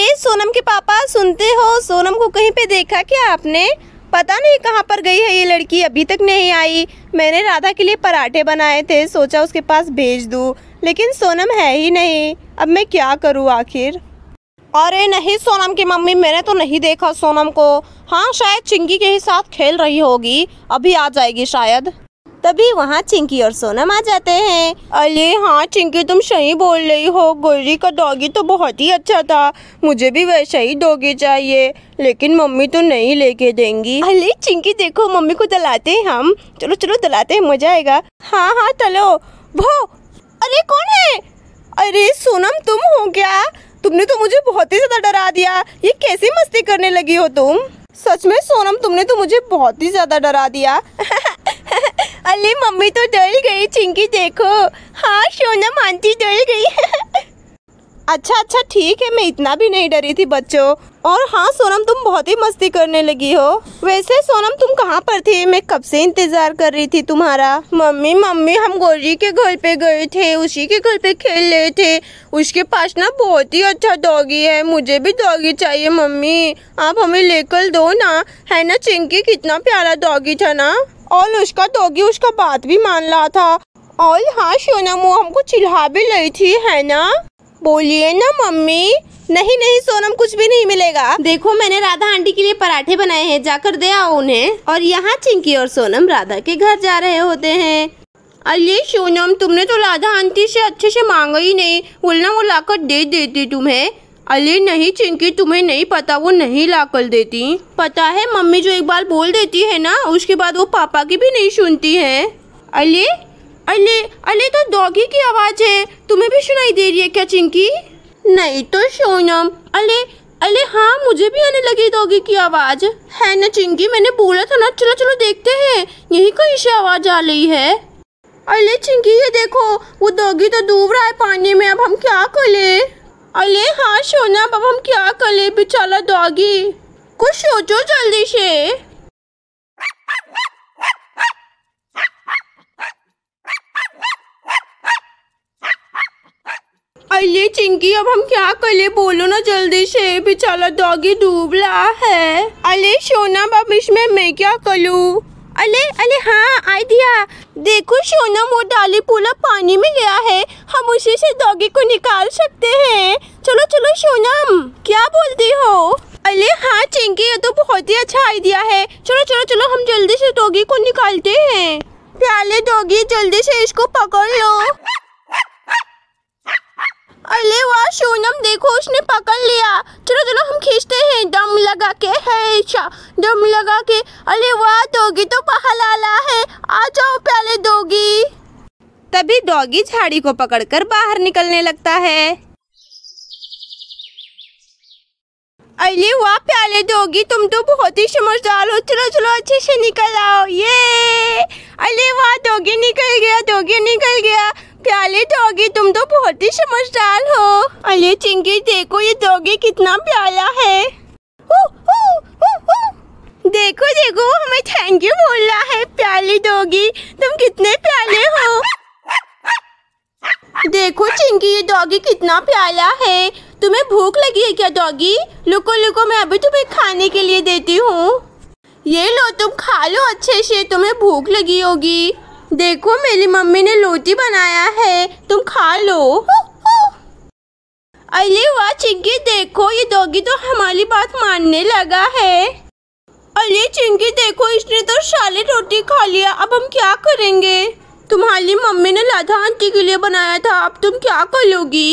सोनम के पापा सुनते हो, सोनम को कहीं पे देखा क्या आपने? पता नहीं कहाँ पर गई है ये लड़की, अभी तक नहीं आई। मैंने राधा के लिए पराठे बनाए थे, सोचा उसके पास भेज दूँ, लेकिन सोनम है ही नहीं। अब मैं क्या करूँ आखिर? अरे नहीं सोनम की मम्मी, मैंने तो नहीं देखा सोनम को। हाँ शायद चिंकी के ही साथ खेल रही होगी, अभी आ जाएगी शायद। तभी वहाँ चिंकी और सोनम आ जाते हैं। अरे हाँ चिंकी, तुम सही बोल रही हो, गोरी का डॉगी तो बहुत ही अच्छा था, मुझे भी वैसा ही डॉगी चाहिए, लेकिन मम्मी तो नहीं लेके देंगी। अरे चिंकी देखो, मम्मी को दलाते हैं हम, चलो चलो दलाते हैं, मजा आएगा। हाँ हाँ चलो। वो अरे कौन है? अरे सोनम तुम हो क्या? तुमने तो मुझे बहुत ही ज्यादा डरा दिया, ये कैसी मस्ती करने लगी हो तुम? सच में सोनम, तुमने तो मुझे बहुत ही ज्यादा डरा दिया। अरे मम्मी तो डर गई, चिंकी देखो। हाँ सोनम आंटी डर गई। अच्छा ठीक है, मैं इतना भी नहीं डरी थी बच्चों। और हाँ सोनम, तुम बहुत ही मस्ती करने लगी हो। वैसे सोनम तुम कहाँ पर थी? मैं कब से इंतजार कर रही थी तुम्हारा। मम्मी हम गोरी के घर पे गए थे, उसी के घर पे खेल रहे थे। उसके पास ना बहुत ही अच्छा डॉगी है, मुझे भी डॉगी चाहिए मम्मी, आप हमें लेकर दो ना। है ना चिंकी, कितना प्यारा डॉगी था ना। और उसका डॉगी उसका बात भी मान रहा था। और हाँ सोनम, वो हमको चिढ़ा भी रही थी, है ना? बोलिए ना मम्मी। नहीं सोनम, कुछ भी नहीं मिलेगा। देखो मैंने राधा आंटी के लिए पराठे बनाए हैं, जाकर दे आओ उन्हें। और यहाँ चिंकी और सोनम राधा के घर जा रहे होते हैं। अरे सोनम, तुमने तो राधा आंटी से अच्छे से मांगा ही नहीं, बोलना वो लाकर दे देती तुम्हें। अरे नहीं चिंकी, तुम्हें नहीं पता, वो नहीं लाकर देती। पता है मम्मी जो एक बार बोल देती है ना, उसके बाद वो पापा की भी नहीं सुनती है। अरे तो डॉगी की आवाज है, तुम्हें भी सुनाई दे रही है क्या चिंकी? नहीं तो सोनम। अरे हाँ, मुझे भी आने लगी डॉगी की आवाज, है ना चिंकी? मैंने बोला था ना, चलो चलो देखते हैं, यही कहीं से आवाज आ रही है। अरे चिंकी ये देखो, वो डॉगी तो डूब रहा है पानी में, अब हम क्या करें? अरे हाँ सोनम, अब हम क्या करें? बेचारा डॉगी, कुछ सोचो जल्दी से। अरे चिंकी, अब हम क्या करें? बोलो ना जल्दी से, बेचारा डॉगी डूब रहा है। अरे सोनम, अब इसमें मैं क्या करूँ? अरे हाँ आइडिया। देखो सोनम, वो डाली पूरा पानी में गया है, हम उसी से डॉगी को निकाल सकते हैं। चलो चलो सोनम, क्या बोलती हो? अरे हाँ चिंकी, ये तो बहुत ही अच्छा आइडिया है। चलो चलो चलो, हम जल्दी से डॉगी को निकालते हैं। प्याले डॉगी, जल्दी से इसको पकड़ लो। अरे वाह सोनम, देखो उसने पकड़ लिया। चलो चलो हम खींचते हैं, दम लगा के है, दम लगा के। अरे वाह, डॉगी तो बाहर आ रहा है, आ जाओ प्याले डॉगी। तभी डॉगी झाड़ी को पकड़कर बाहर निकलने लगता है। अरे वाह प्याले डॉगी, तुम तो बहुत ही समझदार हो, चलो चलो अच्छे से निकल आओ। ये अरे वाह, डॉगी निकल गया, डॉगी निकल गया। प्याले डॉगी, तुम तो बहुत ही समझदार हो। अरे चिंकी देखो, ये डॉगी कितना प्यारा है। देखो देखो, हमें थैंक यू बोल रहा है। प्याली डॉगी, तुम कितने प्याले हो। देखो चिंकी, ये डॉगी कितना प्यारा है। तुम्हें भूख लगी है क्या डॉगी? लुको लुको, मैं अभी तुम्हें खाने के लिए देती हूँ। ये लो, तुम खा लो अच्छे से, तुम्हें भूख लगी होगी। देखो मेरी मम्मी ने रोटी बनाया है, तुम खा लो। अरे वाह चिंकी, देखो ये डॉगी तो हमारी बात मानने लगा है। अरे चिंकी देखो, इसने तो सारी रोटी खा लिया, अब हम क्या करेंगे? तुम्हारी मम्मी ने राधा आंटी के लिए बनाया था, अब तुम क्या करोगी?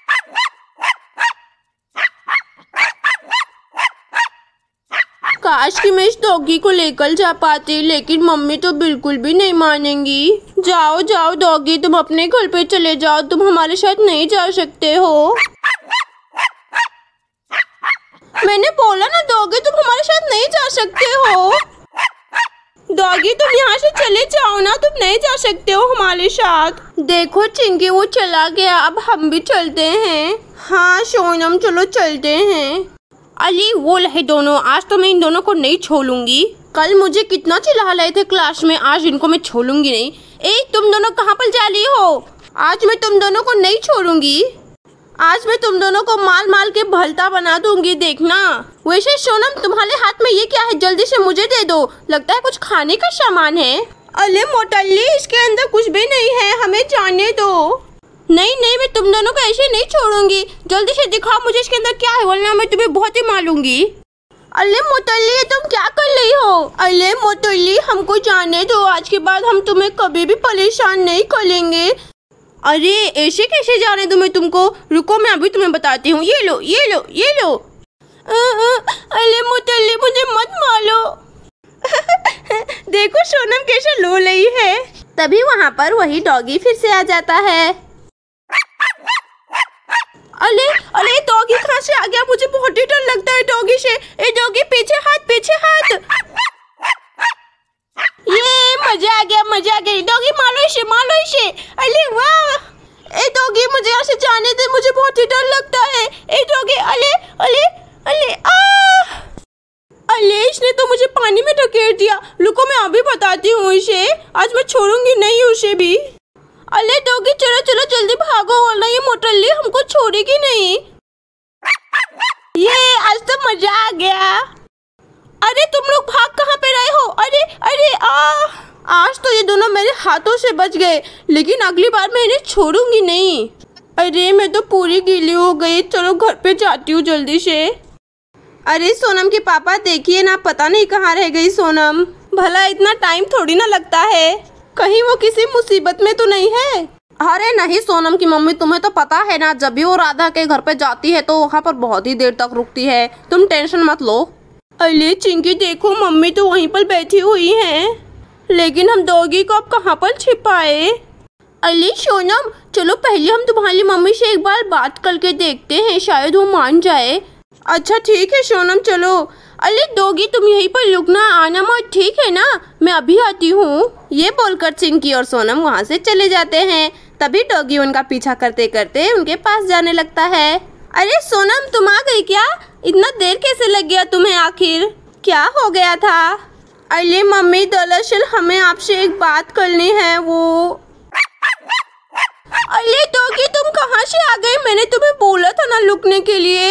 काश कि मैं इस डॉगी को लेकर जा पाती, लेकिन मम्मी तो बिल्कुल भी नहीं मानेंगी। जाओ जाओ डॉगी, तुम अपने घर पे चले जाओ, तुम हमारे साथ नहीं जा सकते हो। मैंने बोला ना डॉगी, तुम हमारे साथ नहीं जा सकते हो। डॉगी तुम यहाँ से चले जाओ ना, तुम नहीं जा सकते हो हमारे साथ। देखो चिंकी, वो चला गया, अब हम भी चलते हैं। हाँ सोनम, चलो चलते हैं। अली वो रहे दोनों, आज तो मैं इन दोनों को नहीं छोड़ूंगी। कल मुझे कितना चिल्ला रहे थे क्लास में, आज इनको मैं छोड़ूंगी नहीं। तुम दोनों कहाँ पर जा रही हो? आज मैं तुम दोनों को नहीं छोड़ूंगी। आज मैं तुम दोनों को माल माल के भलता बना दूंगी, देखना। वैसे सोनम, तुम्हारे हाथ में ये क्या है? जल्दी से मुझे दे दो, लगता है कुछ खाने का सामान है। अरे मोटल्ली, इसके अंदर कुछ भी नहीं है, हमें जाने दो। नहीं नहीं, मैं तुम दोनों को ऐसे नहीं छोड़ूंगी, जल्दी से दिखाओ मुझे इसके अंदर क्या है, वरना मैं तुम्हें बहुत ही मारूंगी। अरे मोटल्ली, तुम क्या कर रही हो? अरे मोटल्ली, हमको जाने दो, आज के बाद हम तुम्हें कभी भी परेशान नहीं करेंगे। अरे ऐसे कैसे जाने दूं मैं तुमको? रुको, मैं अभी तुम्हें बताती हूँ। ये लो ये लो ये लो। अरे मोटल्ली, मुझे मत मारो। देखो सोनम कैसे लो रही है। तभी वहाँ पर वही डॉगी फिर से आ जाता है। अरे अरे, डॉगी कहाँ से आ गया? मुझे बहुत ही डर लगता है डॉगी से। ए डॉगी, पीछे हाथ, पीछे हाथ। ये मजा आ गया, मजा आ गया। डॉगी मारो इसे, मारो इसे। अरे वाह। ए डॉगी, मुझे यहाँ से जाने दे, मुझे बहुत ही डर लगता है। ए डॉगी, अरे अरे अरे अरे, इसने तो मुझे पानी में ढकेल दिया। रुको, मैं अभी बताती हूँ इसे, आज मैं छोड़ूंगी नहीं उसे भी। अरे डॉगी, चलो चलो जल्दी भागो, वरना ये मोटल्ली हमको छोड़ेगी नहीं। ये आज तो मजा आ गया। अरे तुम लोग भाग कहाँ पे रहे हो? अरे अरे आज तो ये दोनों मेरे हाथों से बच गए, लेकिन अगली बार मैं इन्हें छोड़ूंगी नहीं। अरे मैं तो पूरी गीली हो गई, चलो घर पे जाती हूँ जल्दी से। अरे सोनम के पापा, देखिए ना, पता नहीं कहाँ रह गई सोनम। भला इतना टाइम थोड़ी ना लगता है, कहीं वो किसी मुसीबत में तो नहीं है? अरे नहीं सोनम की मम्मी, तुम्हें तो पता है ना, जब भी वो राधा के घर पे जाती है तो वहाँ पर बहुत ही देर तक रुकती है, तुम टेंशन मत लो। अरे चिंकी, देखो मम्मी तो वहीं पर बैठी हुई हैं, लेकिन हम डॉगी को अब कहाँ पर छिपाए? अरे सोनम, चलो पहले हम तुम्हारी मम्मी से एक बार बात करके देखते हैं, शायद वो मान जाए। अच्छा ठीक है सोनम, चलो। अरे डॉगी, तुम यहीं पर रुकना, आना मत, ठीक है ना? मैं अभी आती हूँ। ये बोलकर चिंकी और सोनम वहाँ से चले जाते हैं। तभी डॉगी उनका पीछा करते करते उनके पास जाने लगता है। अरे सोनम, तुम आ गई क्या? इतना देर कैसे लग गया तुम्हें? आखिर क्या हो गया था? अरे मम्मी, दरअसल हमें आपसे एक बात करनी है। वो अरे डॉगी, तुम कहाँ से आ गए? मैंने तुम्हें बोला था ना रुकने के लिए।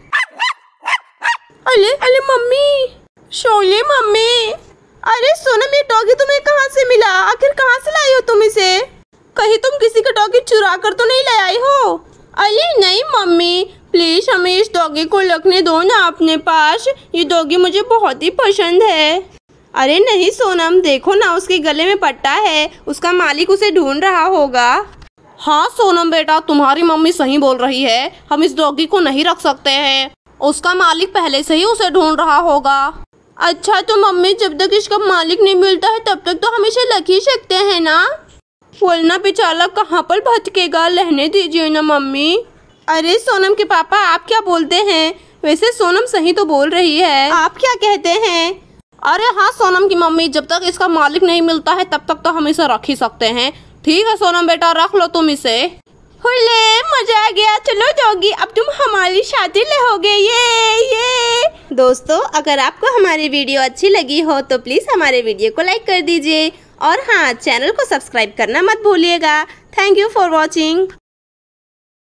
अरे अरे मम्मी, शोले मम्मी। अरे सोनम, ये डॉगी तुम्हें कहाँ से मिला? आखिर कहाँ से लाई हो तुम इसे? कहीं तुम किसी का डॉगी चुरा कर तो नहीं ले आई हो? अरे नहीं मम्मी, प्लीज हमें इस डॉगी को रखने दो ना अपने पास, ये डॉगी मुझे बहुत ही पसंद है। अरे नहीं सोनम, देखो ना, उसके गले में पट्टा है, उसका मालिक उसे ढूंढ रहा होगा। हाँ सोनम बेटा, तुम्हारी मम्मी सही बोल रही है, हम इस डॉगी को नहीं रख सकते हैं, उसका मालिक पहले से ही उसे ढूंढ रहा होगा। अच्छा तो मम्मी, जब तक इसका मालिक नहीं मिलता है तब तक तो हम इसे रख ही सकते हैं ना, वरना बेचारा कहाँ पर भटकेगा, रहने दीजिए ना मम्मी। अरे सोनम के पापा, आप क्या बोलते हैं? वैसे सोनम सही तो बोल रही है, आप क्या कहते हैं? अरे हाँ सोनम की मम्मी, जब तक इसका मालिक नहीं मिलता है तब तक तो हम इसे रख ही सकते हैं। ठीक है सोनम बेटा, रख लो तुम इसे। हुले, मजा आ गया। चलो डॉगी, अब तुम हमारी शादी रहोगे। ये दोस्तों, अगर आपको हमारी वीडियो अच्छी लगी हो तो प्लीज़ हमारे वीडियो को लाइक कर दीजिए, और हाँ, चैनल को सब्सक्राइब करना मत भूलिएगा। Thank you for watching.